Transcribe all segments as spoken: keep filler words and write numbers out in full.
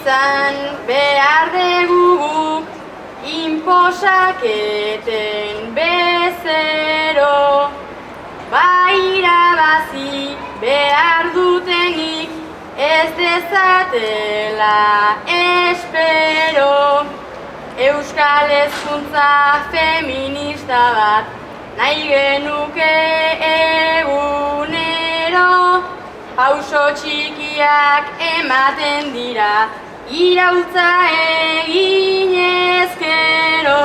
izan behar dugu inposaketen bezero, bai irabazi behar dutenik ez dezatela espero. Euskal hezkuntza feminista bat nahi genuke egunero, pauso txikiak ematen dira iraultza egin ezkero.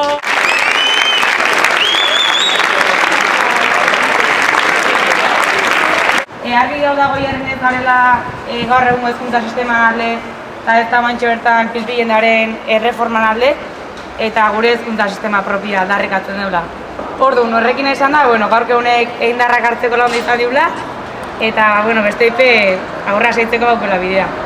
Argi gau dago jarrenez garela gaur egungo hezkuntza sistema alde eta ez da mantxo bertan pilpilendaren erreforman alde eta gure hezkuntza sistema propia darrikatzen deula. Orduan, horrekin esan da, gaurko honek egindarrak hartzeko lagundu izan diula eta beste ipe aurra seitzeko baukela bidea.